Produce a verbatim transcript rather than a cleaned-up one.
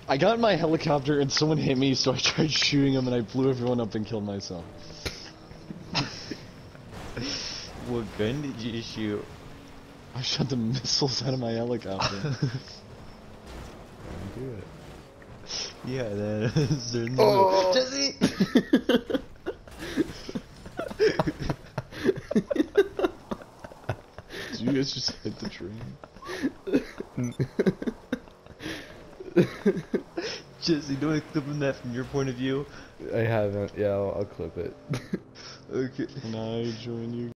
I got in my helicopter and someone hit me, so I tried shooting him and I blew everyone up and killed myself. What gun did you shoot? I shot the missiles out of my helicopter. Do it. Yeah, that is the Oh. Jesse! Did you guys just hit the train? Jesse, do I clip on that from your point of view? I haven't. Yeah, I'll, I'll clip it. Okay. Can I join you?